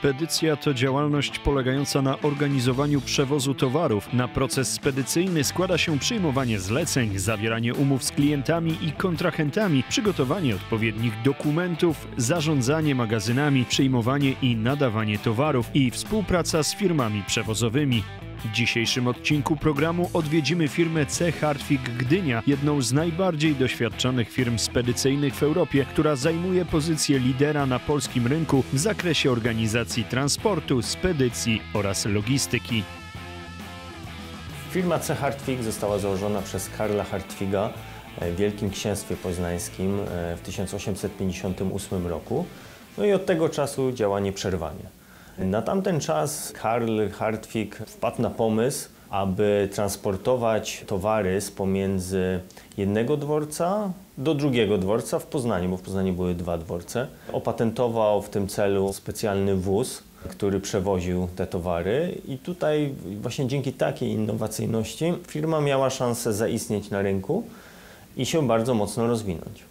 Spedycja to działalność polegająca na organizowaniu przewozu towarów. Na proces spedycyjny składa się przyjmowanie zleceń, zawieranie umów z klientami i kontrahentami, przygotowanie odpowiednich dokumentów, zarządzanie magazynami, przyjmowanie i nadawanie towarów i współpraca z firmami przewozowymi. W dzisiejszym odcinku programu odwiedzimy firmę C. Hartwig Gdynia, jedną z najbardziej doświadczonych firm spedycyjnych w Europie, która zajmuje pozycję lidera na polskim rynku w zakresie organizacji transportu, spedycji oraz logistyki. Firma C. Hartwig została założona przez Karla Hartwiga w Wielkim Księstwie Poznańskim w 1858 roku. No i od tego czasu działa nieprzerwanie. Na tamten czas Karl Hartwig wpadł na pomysł, aby transportować towary z pomiędzy jednego dworca do drugiego dworca w Poznaniu, bo w Poznaniu były dwa dworce. Opatentował w tym celu specjalny wóz, który przewoził te towary i tutaj właśnie dzięki takiej innowacyjności firma miała szansę zaistnieć na rynku i się bardzo mocno rozwinąć.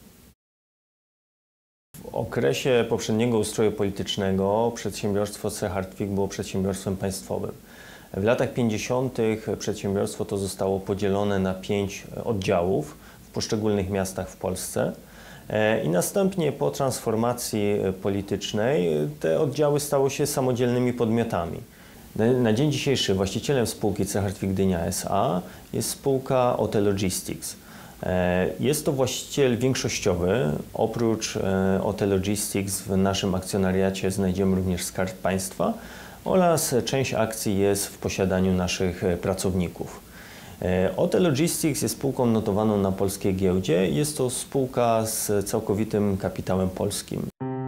W okresie poprzedniego ustroju politycznego przedsiębiorstwo C. Hartwig było przedsiębiorstwem państwowym. W latach 50. przedsiębiorstwo to zostało podzielone na 5 oddziałów w poszczególnych miastach w Polsce i następnie po transformacji politycznej te oddziały stały się samodzielnymi podmiotami. Na dzień dzisiejszy właścicielem spółki C. Hartwig Gdynia S.A. jest spółka OT Logistics. Jest to właściciel większościowy. Oprócz OT Logistics w naszym akcjonariacie znajdziemy również Skarb Państwa oraz część akcji jest w posiadaniu naszych pracowników. OT Logistics jest spółką notowaną na polskiej giełdzie. Jest to spółka z całkowitym kapitałem polskim.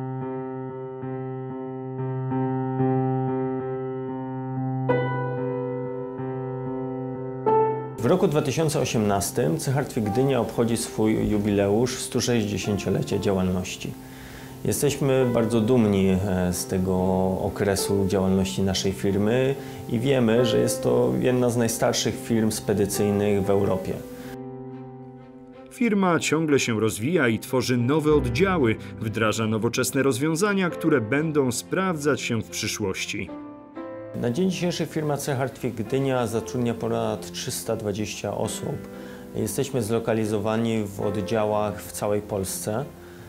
W roku 2018 C. Hartwig Gdynia obchodzi swój jubileusz 160-lecia działalności. Jesteśmy bardzo dumni z tego okresu działalności naszej firmy i wiemy, że jest to jedna z najstarszych firm spedycyjnych w Europie. Firma ciągle się rozwija i tworzy nowe oddziały, wdraża nowoczesne rozwiązania, które będą sprawdzać się w przyszłości. Na dzień dzisiejszy firma C. Hartwig Gdynia zatrudnia ponad 320 osób. Jesteśmy zlokalizowani w oddziałach w całej Polsce.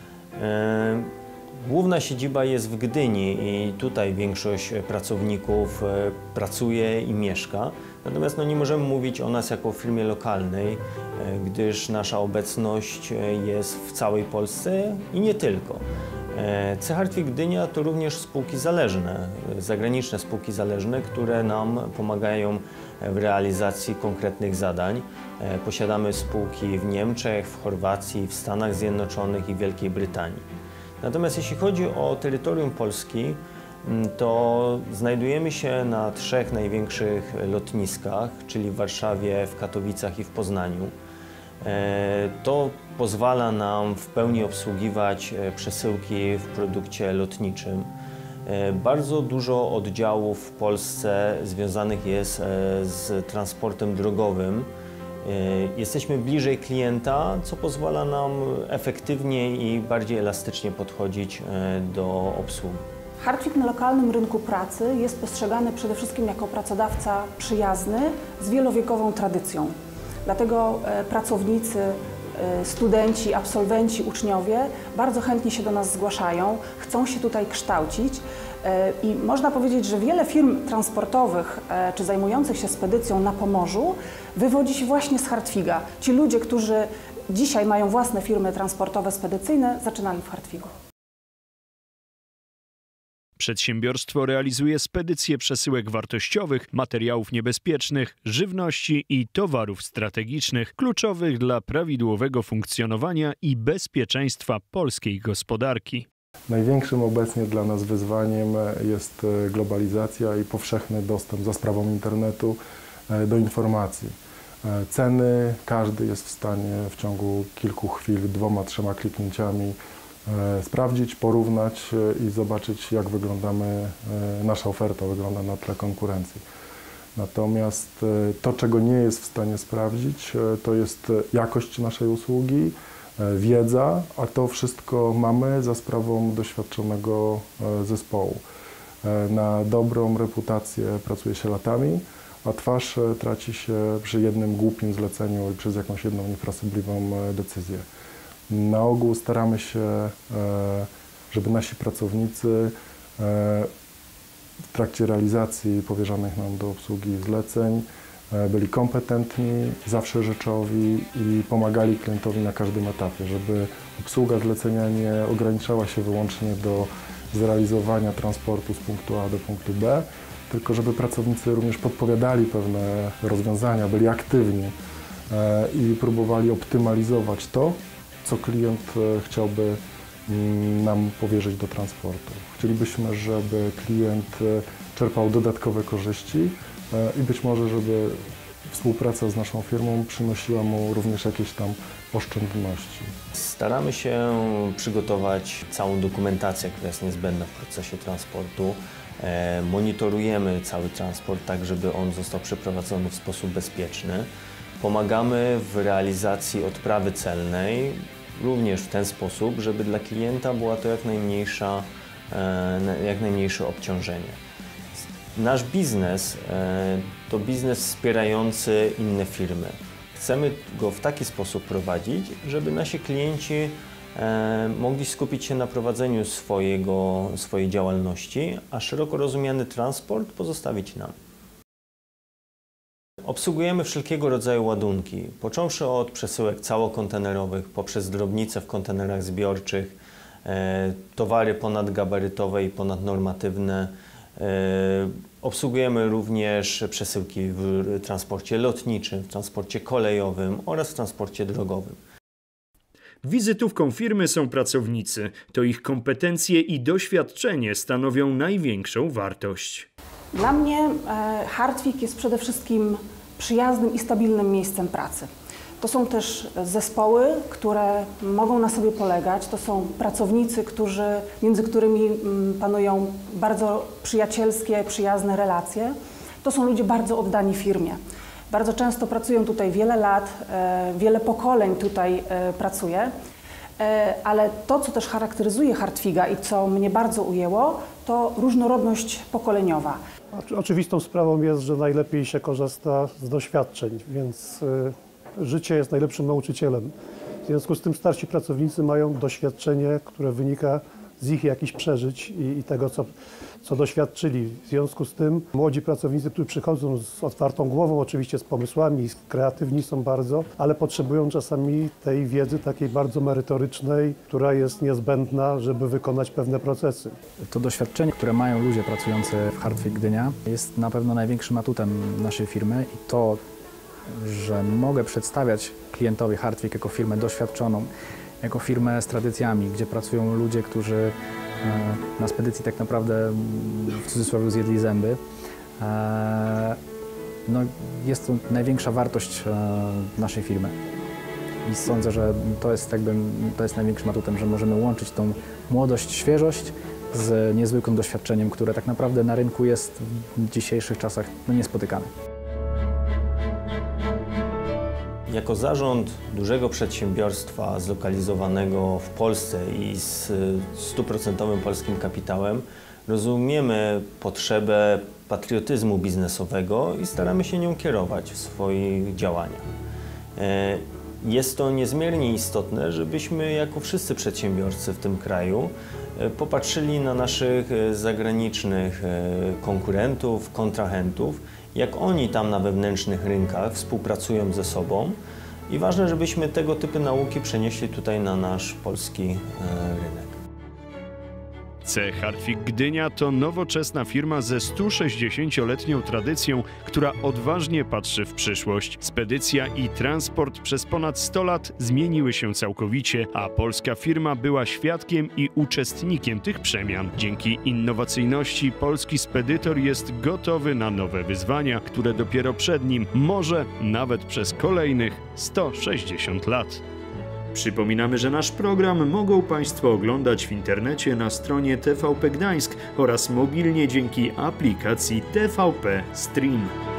Główna siedziba jest w Gdyni i tutaj większość pracowników pracuje i mieszka. Natomiast nie możemy mówić o nas jako o firmie lokalnej, gdyż nasza obecność jest w całej Polsce i nie tylko. C. Hartwig Gdynia to również spółki zależne, zagraniczne spółki zależne, które nam pomagają w realizacji konkretnych zadań. Posiadamy spółki w Niemczech, w Chorwacji, w Stanach Zjednoczonych i Wielkiej Brytanii. Natomiast jeśli chodzi o terytorium Polski, to znajdujemy się na 3 największych lotniskach, czyli w Warszawie, w Katowicach i w Poznaniu. To pozwala nam w pełni obsługiwać przesyłki w produkcie lotniczym. Bardzo dużo oddziałów w Polsce związanych jest z transportem drogowym. Jesteśmy bliżej klienta, co pozwala nam efektywniej i bardziej elastycznie podchodzić do obsługi. Hartwig na lokalnym rynku pracy jest postrzegany przede wszystkim jako pracodawca przyjazny z wielowiekową tradycją. Dlatego pracownicy, studenci, absolwenci, uczniowie bardzo chętnie się do nas zgłaszają, chcą się tutaj kształcić i można powiedzieć, że wiele firm transportowych czy zajmujących się spedycją na Pomorzu wywodzi się właśnie z Hartwiga. Ci ludzie, którzy dzisiaj mają własne firmy transportowe, spedycyjne, zaczynali w Hartwigu. Przedsiębiorstwo realizuje spedycję przesyłek wartościowych, materiałów niebezpiecznych, żywności i towarów strategicznych, kluczowych dla prawidłowego funkcjonowania i bezpieczeństwa polskiej gospodarki. Największym obecnie dla nas wyzwaniem jest globalizacja i powszechny dostęp za sprawą internetu do informacji. Ceny każdy jest w stanie w ciągu kilku chwil, 2–3 kliknięciami sprawdzić, porównać i zobaczyć, jak nasza oferta wygląda na tle konkurencji. Natomiast to, czego nie jest w stanie sprawdzić, to jest jakość naszej usługi, wiedza, a to wszystko mamy za sprawą doświadczonego zespołu. Na dobrą reputację pracuje się latami, a twarz traci się przy jednym głupim zleceniu i przez jakąś jedną niefrasobliwą decyzję. Na ogół staramy się, żeby nasi pracownicy w trakcie realizacji powierzonych nam do obsługi zleceń byli kompetentni, zawsze rzeczowi i pomagali klientowi na każdym etapie, żeby obsługa zlecenia nie ograniczała się wyłącznie do zrealizowania transportu z punktu A do punktu B, tylko żeby pracownicy również podpowiadali pewne rozwiązania, byli aktywni i próbowali optymalizować to, co klient chciałby nam powierzyć do transportu. Chcielibyśmy, żeby klient czerpał dodatkowe korzyści i być może, żeby współpraca z naszą firmą przynosiła mu również jakieś tam oszczędności. Staramy się przygotować całą dokumentację, która jest niezbędna w procesie transportu. Monitorujemy cały transport tak, żeby on został przeprowadzony w sposób bezpieczny. Pomagamy w realizacji odprawy celnej, również w ten sposób, żeby dla klienta była to jak najmniejsze obciążenie. Nasz biznes to biznes wspierający inne firmy. Chcemy go w taki sposób prowadzić, żeby nasi klienci mogli skupić się na prowadzeniu swojej działalności, a szeroko rozumiany transport pozostawić nam. Obsługujemy wszelkiego rodzaju ładunki, począwszy od przesyłek całokontenerowych, poprzez drobnice w kontenerach zbiorczych, towary ponadgabarytowe i ponadnormatywne. Obsługujemy również przesyłki w transporcie lotniczym, w transporcie kolejowym oraz w transporcie drogowym. Wizytówką firmy są pracownicy. To ich kompetencje i doświadczenie stanowią największą wartość. Dla mnie Hartwig jest przede wszystkim przyjaznym i stabilnym miejscem pracy. To są też zespoły, które mogą na sobie polegać. To są pracownicy, między którymi panują bardzo przyjacielskie, przyjazne relacje. To są ludzie bardzo oddani firmie. Bardzo często pracują tutaj wiele lat, wiele pokoleń tutaj pracuje, ale to, co też charakteryzuje Hartwiga i co mnie bardzo ujęło, to różnorodność pokoleniowa. Oczywistą sprawą jest, że najlepiej się korzysta z doświadczeń, więc życie jest najlepszym nauczycielem. W związku z tym starsi pracownicy mają doświadczenie, które wynika z ich jakichś przeżyć i tego, co doświadczyli. W związku z tym młodzi pracownicy, którzy przychodzą z otwartą głową, oczywiście z pomysłami, kreatywni są bardzo, ale potrzebują czasami tej wiedzy takiej bardzo merytorycznej, która jest niezbędna, żeby wykonać pewne procesy. To doświadczenie, które mają ludzie pracujący w Hartwig Gdynia, jest na pewno największym atutem naszej firmy i to, że mogę przedstawiać klientowi Hartwig jako firmę doświadczoną, jako firmę z tradycjami, gdzie pracują ludzie, którzy na spedycji tak naprawdę w cudzysłowie zjedli zęby. No, jest to największa wartość naszej firmy. I sądzę, że to jest największym atutem, że możemy łączyć tą młodość, świeżość z niezwykłym doświadczeniem, które tak naprawdę na rynku jest w dzisiejszych czasach niespotykane. Jako zarząd dużego przedsiębiorstwa zlokalizowanego w Polsce i z 100% polskim kapitałem rozumiemy potrzebę patriotyzmu biznesowego i staramy się nią kierować w swoich działaniach. Jest to niezmiernie istotne, żebyśmy jako wszyscy przedsiębiorcy w tym kraju popatrzyli na naszych zagranicznych konkurentów, kontrahentów, jak oni tam na wewnętrznych rynkach współpracują ze sobą i ważne, żebyśmy tego typu nauki przenieśli tutaj na nasz polski rynek. C. Hartwig Gdynia to nowoczesna firma ze 160-letnią tradycją, która odważnie patrzy w przyszłość. Spedycja i transport przez ponad 100 lat zmieniły się całkowicie, a polska firma była świadkiem i uczestnikiem tych przemian. Dzięki innowacyjności polski spedytor jest gotowy na nowe wyzwania, które dopiero przed nim, może nawet przez kolejnych 160 lat. Przypominamy, że nasz program mogą Państwo oglądać w internecie na stronie TVP Gdańsk oraz mobilnie dzięki aplikacji TVP Stream.